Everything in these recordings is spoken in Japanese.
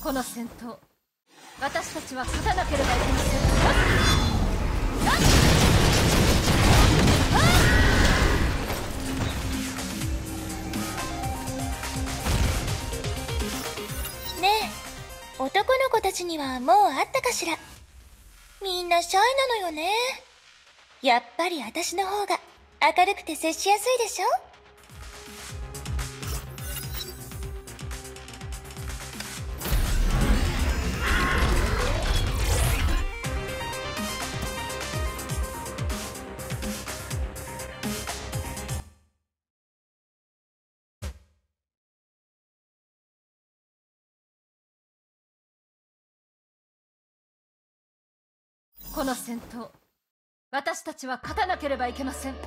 この戦闘、私たちは勝たなければいけません。 ねえ、男の子たちにはもう会ったかしら。みんなシャイなのよね。やっぱり私の方が明るくて接しやすいでしょ。 この戦闘、私たちは勝たなければいけません。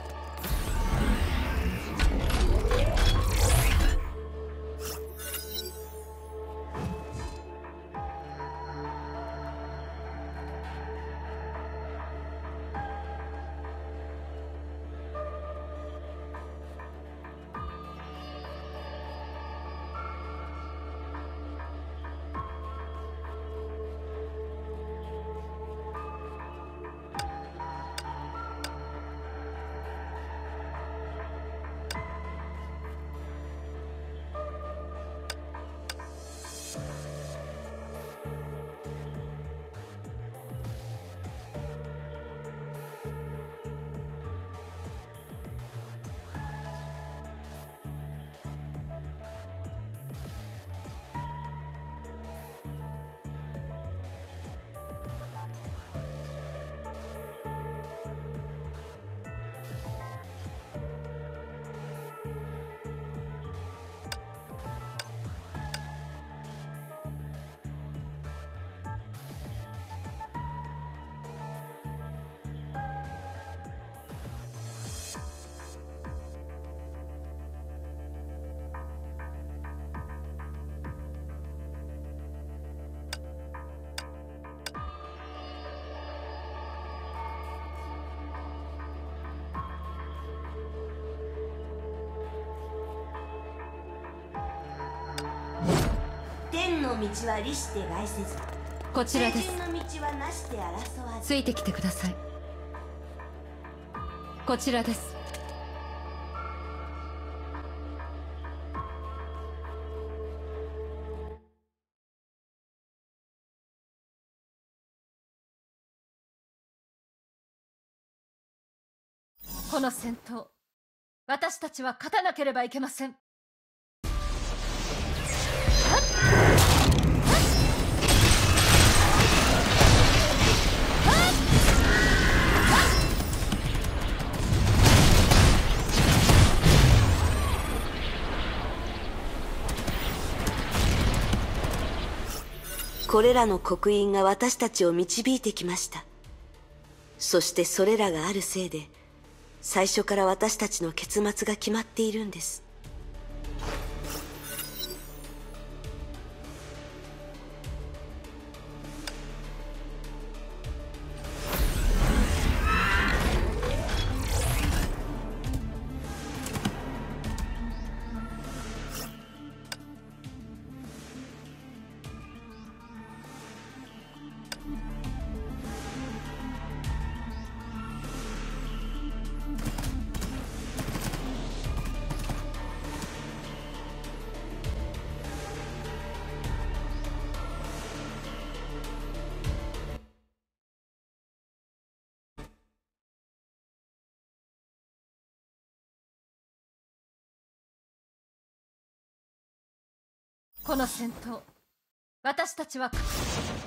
天の道は利して害せず、 こちらです。 清純の道はなして争わず。 ついてきてください。こちらです。この戦闘、私たちは勝たなければいけません。 これらの刻印が私たちを導いてきました。そしてそれらがあるせいで、最初から私たちの結末が決まっているんです。 この戦闘、私たちは勝つ。